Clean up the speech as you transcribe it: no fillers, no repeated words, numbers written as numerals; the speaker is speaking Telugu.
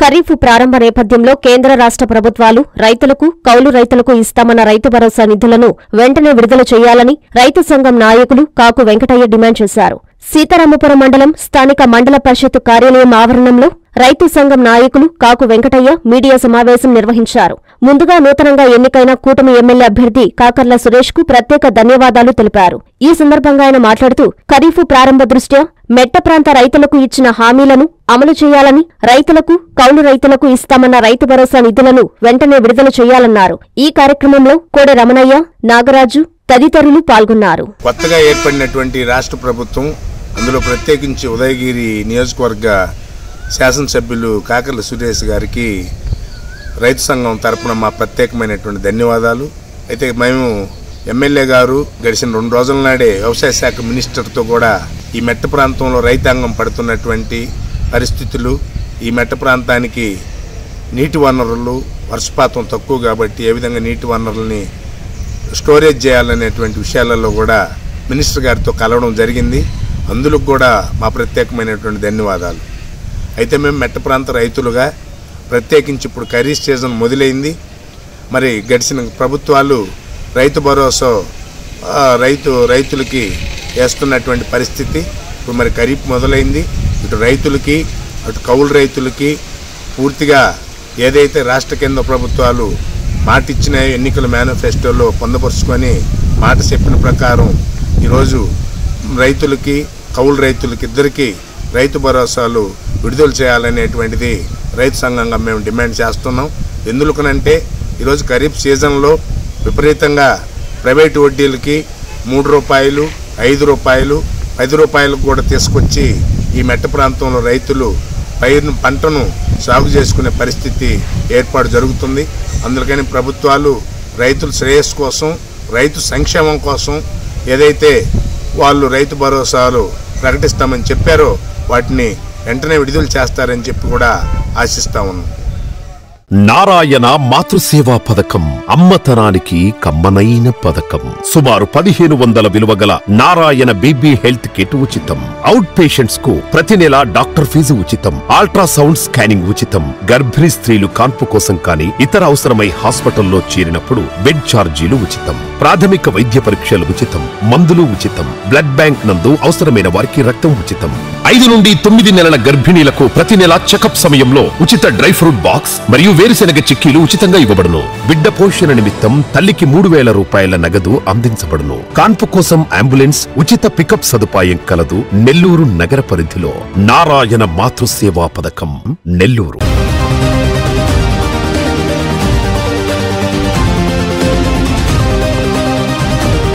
ఖరీఫ్ ప్రారంభ నేపథ్యంలో కేంద్ర రాష్ట్ర ప్రభుత్వాలు రైతులకు, కౌలు రైతులకు ఇస్తామన్న రైతు భరోసా నిధులను వెంటనే విడుదల చేయాలని రైతు సంఘం నాయకులు కాకు వెంకటయ్య డిమాండ్ చేశారు. సీతారామపురం మండలం స్థానిక మండల పరిషత్ కార్యాలయం ఆవరణంలో రైతు సంఘం నాయకులు కాకు వెంకటయ్య మీడియా సమావేశం నిర్వహించారు. ముందుగా నూతనంగా ఎన్నికైన కూటమి ఎమ్మెల్యే అభ్యర్థి కాకర్ల సురేష్ కు ప్రత్యేక ధన్యవాదాలు తెలిపారు. ఈ సందర్భంగా ఆయన మాట్లాడుతూ ఖరీఫ్ ప్రారంభ దృష్ట్యా మెట్ట ప్రాంత రైతులకు ఇచ్చిన హామీలను అమలు చేయాలని, రైతులకు, కౌలు రైతులకు ఇస్తామన్న రైతు భరోసా నిధులను వెంటనే విడుదల చేయాలన్నారు. ఈ కార్యక్రమంలో కోడె రమణయ్య, నాగరాజు తదితరులు పాల్గొన్నారు. కొత్తగా ఏర్పడినటువంటి రాష్ట్ర ప్రభుత్వం, అందులో ప్రత్యేకించి ఉదయగిరి నియోజకవర్గ శాసనసభ్యులు కాకర్ల సురేష్ గారికి రైతు సంఘం తరపున మా ప్రత్యేకమైనటువంటి ధన్యవాదాలు. అయితే మేము ఎమ్మెల్యే గారు గడిచిన 2 రోజుల నాడే వ్యవసాయ శాఖ మినిస్టర్తో కూడా ఈ మెట్ట ప్రాంతంలో రైతాంగం పడుతున్నటువంటి పరిస్థితులు, ఈ మెట్ట ప్రాంతానికి నీటి వనరులు, వర్షపాతం తక్కువ కాబట్టి ఏ విధంగా నీటి వనరుల్ని స్టోరేజ్ చేయాలనేటువంటి విషయాలలో కూడా మినిస్టర్ గారితో కలవడం జరిగింది. అందులో కూడా మా ప్రత్యేకమైనటువంటి ధన్యవాదాలు. అయితే మేము మెట్ట ప్రాంత రైతులుగా ప్రత్యేకించి ఇప్పుడు ఖరీఫ్ సీజన్ మొదలైంది. మరి గడిచిన ప్రభుత్వాలు రైతు భరోసా రైతులకి వేస్తున్నటువంటి పరిస్థితి. ఇప్పుడు మరి ఖరీఫ్ మొదలైంది. ఇటు రైతులకి, అటు కౌలు రైతులకి పూర్తిగా ఏదైతే రాష్ట్ర కేంద్ర ప్రభుత్వాలు మాట ఇచ్చిన ఎన్నికల మేనిఫెస్టోలో పొందుపరుచుకొని మాట చెప్పిన ప్రకారం ఈరోజు రైతులకి, కౌలు రైతులకి ఇద్దరికీ రైతు భరోసాలు విడుదల చేయాలనేటువంటిది రైతు సంఘంగా మేము డిమాండ్ చేస్తున్నాం. ఎందుకనంటే ఈరోజు ఖరీఫ్ సీజన్లో విపరీతంగా ప్రైవేటు వడ్డీలకి 3 రూపాయలు, 5 రూపాయలు, 10 రూపాయలకు కూడా తీసుకొచ్చి ఈ మెట్ట ప్రాంతంలో రైతులు పంటను సాగు చేసుకునే పరిస్థితి ఏర్పాటు జరుగుతుంది. అందుకని ప్రభుత్వాలు రైతుల శ్రేయస్సు కోసం, రైతు సంక్షేమం కోసం ఏదైతే వాళ్ళు రైతు భరోసాలు ప్రకటిస్తామని చెప్పారో వాటిని వెంటనే విడుదల చేస్తారని చెప్పి కూడా ఆశిస్తా ఉన్నాం. నారాయణ మాతృసేవా పథకం అమ్మతనానికి కమ్మనైన పథకం. సుమారు 1500 విలువ గల నారాయణ బేబీ హెల్త్ కిట్ ఉచితం. అవుట్ పేషెంట్స్ కు ప్రతి నెల డాక్టర్ ఫీజు ఉచితం. అల్ట్రాసౌండ్ స్కానింగ్ ఉచితం. గర్భిణీ స్త్రీలు కాన్పు కోసం కానీ ఇతర అవసరమై హాస్పిటల్లో చేరినప్పుడు బెడ్ ఛార్జీలు ఉచితం. ప్రాథమిక వైద్య పరీక్షలు ఉచితం. మందులు ఉచితం. బ్లడ్ బ్యాంక్ నందు అవసరమైన వారికి రక్తం ఉచితం. 5 నుండి 9 నెలల గర్భిణీలకు ప్రతి నెల చెకప్ సమయంలో ఉచిత డ్రై ఫ్రూట్ బాక్స్ మరియు వేరుశెనగ చిక్కీలు ఉచితంగా ఇవ్వబడును. బిడ్డ పోషణ నిమిత్తం తల్లికి 3000 రూపాయల నగదు అందించబడును. కాన్పు కోసం అంబులెన్స్, ఉచిత పికప్ సదుపాయం కలదు. నెల్లూరు నగర పరిధిలో నారాయణ మాతృసేవా పథకం, నెల్లూరు.